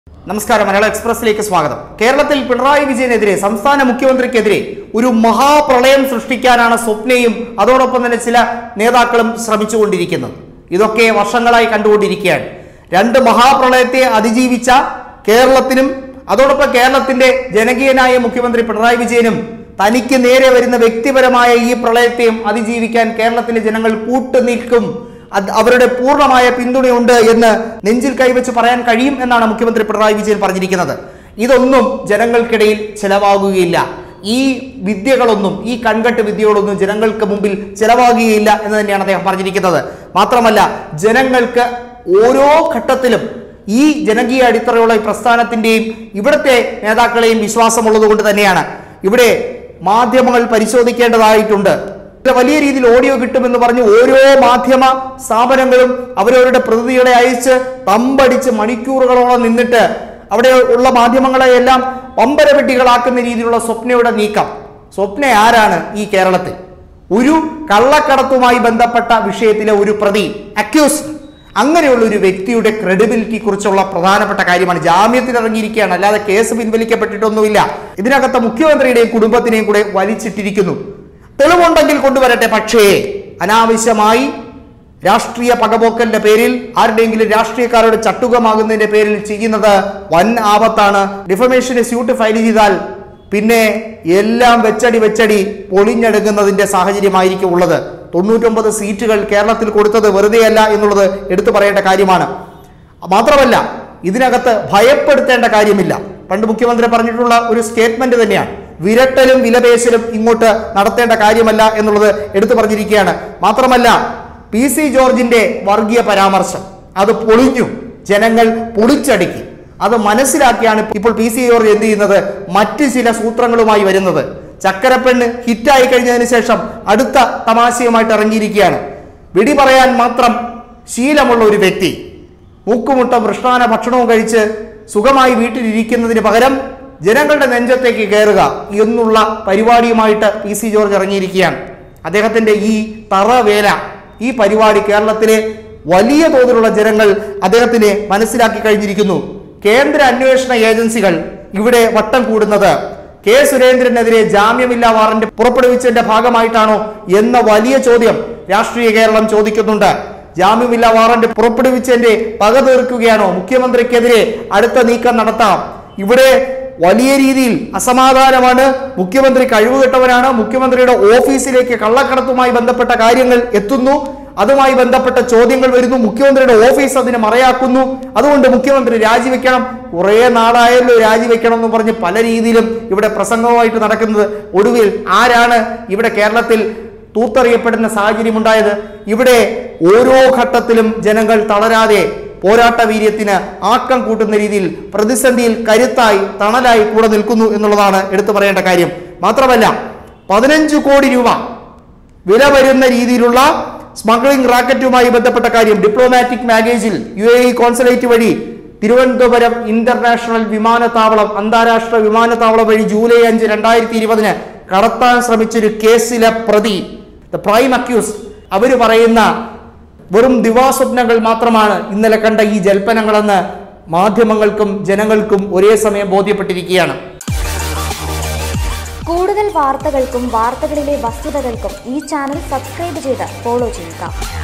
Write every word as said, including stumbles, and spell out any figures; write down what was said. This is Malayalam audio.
നമസ്കാരം, മലയാള എക്സ്പ്രസിലേക്ക് സ്വാഗതം. കേരളത്തിൽ പിണറായി വിജയനെതിരെ, സംസ്ഥാന മുഖ്യമന്ത്രിക്കെതിരെ ഒരു മഹാപ്രളയം സൃഷ്ടിക്കാനാണ് സ്വപ്നയും അതോടൊപ്പം തന്നെ ചില നേതാക്കളും ശ്രമിച്ചുകൊണ്ടിരിക്കുന്നത്. ഇതൊക്കെ വർഷങ്ങളായി കണ്ടുകൊണ്ടിരിക്കുകയാണ്. രണ്ട് മഹാപ്രളയത്തെ അതിജീവിച്ച കേരളത്തിനും അതോടൊപ്പം കേരളത്തിന്റെ ജനകീയനായ മുഖ്യമന്ത്രി പിണറായി വിജയനും തനിക്ക് നേരെ വരുന്ന വ്യക്തിപരമായ ഈ പ്രളയത്തെയും അതിജീവിക്കാൻ കേരളത്തിലെ ജനങ്ങൾ കൂട്ടുനിൽക്കും, അവരുടെ പൂർണ്ണമായ പിന്തുണയുണ്ട് എന്ന് നെഞ്ചിൽ കൈവച്ച് പറയാൻ കഴിയും എന്നാണ് മുഖ്യമന്ത്രി പിണറായി വിജയൻ പറഞ്ഞിരിക്കുന്നത്. ഇതൊന്നും ജനങ്ങൾക്കിടയിൽ ചെലവാകുകയില്ല. ഈ വിദ്യകളൊന്നും, ഈ കൺകെട്ട് വിദ്യകളൊന്നും ജനങ്ങൾക്ക് മുമ്പിൽ ചെലവാകുകയില്ല എന്ന് തന്നെയാണ് അദ്ദേഹം പറഞ്ഞിരിക്കുന്നത്. മാത്രമല്ല, ജനങ്ങൾക്ക് ഓരോ ഘട്ടത്തിലും ഈ ജനകീയ അടിത്തറയുള്ള ഈ പ്രസ്ഥാനത്തിന്റെയും ഇവിടുത്തെ നേതാക്കളെയും വിശ്വാസമുള്ളത് കൊണ്ട് തന്നെയാണ് ഇവിടെ മാധ്യമങ്ങൾ പരിശോധിക്കേണ്ടതായിട്ടുണ്ട്. വലിയ രീതിയിൽ ഓഡിയോ കിട്ടുമെന്ന് പറഞ്ഞ് ഓരോ മാധ്യമ സ്ഥാപനങ്ങളും അവരവരുടെ പ്രതിനിധികളെ അയച്ച് തമ്പടിച്ച് മണിക്കൂറുകളോളം നിന്നിട്ട് അവിടെ ഉള്ള മാധ്യമങ്ങളെയെല്ലാം പമ്പരപ്പെട്ടികളാക്കുന്ന രീതിയിലുള്ള സ്വപ്നയുടെ നീക്കം. സ്വപ്ന ആരാണ് ഈ കേരളത്തിൽ? ഒരു കള്ളക്കടത്തുമായി ബന്ധപ്പെട്ട വിഷയത്തിലെ ഒരു പ്രതി, അക്യൂസ്ഡ്, അങ്ങനെയുള്ള ഒരു വ്യക്തിയുടെ ക്രെഡിബിലിറ്റി കുറിച്ചുള്ള പ്രധാനപ്പെട്ട കാര്യമാണ്. ജാമ്യത്തിൽ ഇറങ്ങിയിരിക്കുകയാണ്, അല്ലാതെ കേസ് പിൻവലിക്കപ്പെട്ടിട്ടൊന്നുമില്ല. ഇതിനകത്ത് മുഖ്യമന്ത്രിയുടെയും കുടുംബത്തിനെയും കൂടെ വലിച്ചിട്ടിരിക്കുന്നു. തെളിവുണ്ടെങ്കിൽ കൊണ്ടുവരട്ടെ. പക്ഷേ അനാവശ്യമായി രാഷ്ട്രീയ പകപോക്കലിന്റെ പേരിൽ, ആരുടെയെങ്കിലും രാഷ്ട്രീയക്കാരുടെ ചട്ടുകമാകുന്നതിന്റെ പേരിൽ ചെയ്യുന്നത് വൻ ആപത്താണ്. ഡിഫമേഷന് സ്യൂട്ട് ഫയൽ ചെയ്താൽ പിന്നെ എല്ലാം വെച്ചടി വെച്ചടി പൊളിഞ്ഞെടുക്കുന്നതിന്റെ സാഹചര്യമായിരിക്കും ഉള്ളത്. തൊണ്ണൂറ്റൊമ്പത് സീറ്റുകൾ കേരളത്തിൽ കൊടുത്തത് വെറുതെയല്ല എന്നുള്ളത് എടുത്തു പറയേണ്ട കാര്യമാണ്. മാത്രമല്ല, ഇതിനകത്ത് ഭയപ്പെടുത്തേണ്ട കാര്യമില്ല. പണ്ട് മുഖ്യമന്ത്രി പറഞ്ഞിട്ടുള്ള ഒരു സ്റ്റേറ്റ്മെന്റ് തന്നെയാണ്. വിരട്ടലും വിലപേശലും ഇങ്ങോട്ട് നടത്തേണ്ട കാര്യമല്ല എന്നുള്ളത് എടുത്തു പറഞ്ഞിരിക്കുകയാണ്. മാത്രമല്ല, പി സി ജോർജിന്റെ വർഗീയ പരാമർശം അത് പൊളിഞ്ഞു, ജനങ്ങൾ പൊളിച്ചടുക്കി. അത് മനസ്സിലാക്കിയാണ് ഇപ്പോൾ പി സി ജോർജ് എന്ത് ചെയ്യുന്നത്? മറ്റ് ചില സൂത്രങ്ങളുമായി വരുന്നത്. ചക്കരപ്പെണ്ണ് ഹിറ്റായി കഴിഞ്ഞതിന് ശേഷം അടുത്ത തമാശയുമായിട്ട് ഇറങ്ങിയിരിക്കുകയാണ്. വെടി പറയാൻ മാത്രം ശീലമുള്ള ഒരു വ്യക്തി മൂക്കുമുട്ട മൃഷ്ടാന ഭക്ഷണവും കഴിച്ച് സുഖമായി വീട്ടിലിരിക്കുന്നതിന് പകരം ജനങ്ങളുടെ നെഞ്ചത്തേക്ക് കയറുക എന്നുള്ള പരിപാടിയുമായിട്ട് പി സി ജോർജ് ഇറങ്ങിയിരിക്കുകയാണ്. അദ്ദേഹത്തിന്റെ ഈ തറവേല, ഈ പരിപാടി കേരളത്തിലെ വലിയ തോതിലുള്ള ജനങ്ങൾ അദ്ദേഹത്തിനെ മനസ്സിലാക്കി കഴിഞ്ഞിരിക്കുന്നു. കേന്ദ്ര അന്വേഷണ ഏജൻസികൾ ഇവിടെ വട്ടം കൂടുന്നത് കെ സുരേന്ദ്രനെതിരെ ജാമ്യമില്ലാ വാറന്റ് പുറപ്പെടുവിച്ചതിന്റെ ഭാഗമായിട്ടാണോ എന്ന വലിയ ചോദ്യം രാഷ്ട്രീയ കേരളം ചോദിക്കുന്നുണ്ട്. ജാമ്യമില്ലാ വാറന്റ് പുറപ്പെടുവിച്ചതിന്റെ പക തീർക്കുകയാണോ? മുഖ്യമന്ത്രിക്കെതിരെ അടുത്ത നീക്കം നടത്താം. ഇവിടെ വലിയ രീതിയിൽ അസമാധാനമാണ്. മുഖ്യമന്ത്രി കഴിവുകെട്ടവനാണ്. മുഖ്യമന്ത്രിയുടെ ഓഫീസിലേക്ക് കള്ളക്കടത്തുമായി ബന്ധപ്പെട്ട കാര്യങ്ങൾ എത്തുന്നു, അതുമായി ബന്ധപ്പെട്ട ചോദ്യങ്ങൾ വരുന്നു. മുഖ്യമന്ത്രിയുടെ ഓഫീസ് അതിനെ മറയാക്കുന്നു. അതുകൊണ്ട് മുഖ്യമന്ത്രി രാജിവെക്കണം, കുറെ നാളായല്ലോ രാജിവെക്കണം എന്ന് പറഞ്ഞ് പല രീതിയിലും ഇവിടെ പ്രസംഗവുമായിട്ട് നടക്കുന്നത്. ഒടുവിൽ ആരാണ് ഇവിടെ കേരളത്തിൽ തൂത്തെറിയപ്പെടുന്ന സാഹചര്യം ഉണ്ടായത്? ഇവിടെ ഓരോ ഘട്ടത്തിലും ജനങ്ങൾ തളരാതെ പോരാട്ട വീര്യത്തിന് ആക്കം കൂട്ടുന്ന രീതിയിൽ പ്രതിസന്ധിയിൽ കരുത്തായി തണലായി കൂടെ നിൽക്കുന്നു എന്നുള്ളതാണ് എടുത്തു പറയേണ്ട കാര്യം. മാത്രമല്ല, പതിനഞ്ച് കോടി രൂപ വില വരുന്ന രീതിയിലുള്ള സ്മഗ്ലിംഗ് റാക്കറ്റുമായി ബന്ധപ്പെട്ട കാര്യം ഡിപ്ലോമാറ്റിക് ബാഗേജിൽ യു എ ഇ കോൺസുലേറ്റ് വഴി തിരുവനന്തപുരം ഇന്റർനാഷണൽ വിമാനത്താവളം, അന്താരാഷ്ട്ര വിമാനത്താവളം വഴി ജൂലൈ അഞ്ച് രണ്ടായിരത്തി ഇരുപതിന് കടത്താൻ ശ്രമിച്ചൊരു കേസിലെ പ്രതി, ദ പ്രൈം അക്യൂസ്, അവര് പറയുന്ന വെറും ദിവാസ്വപ്നങ്ങൾ മാത്രമാണ് ഇന്നലെ കണ്ട ഈ ജൽപ്പനങ്ങളെന്ന് മാധ്യമങ്ങൾക്കും ജനങ്ങൾക്കും ഒരേ സമയം ബോധ്യപ്പെട്ടിരിക്കുകയാണ്. കൂടുതൽ വാർത്തകൾക്കും വാർത്തകളിലെ വസ്തുതകൾക്കും ഈ ചാനൽ സബ്സ്ക്രൈബ് ചെയ്ത് ഫോളോ ചെയ്യുക.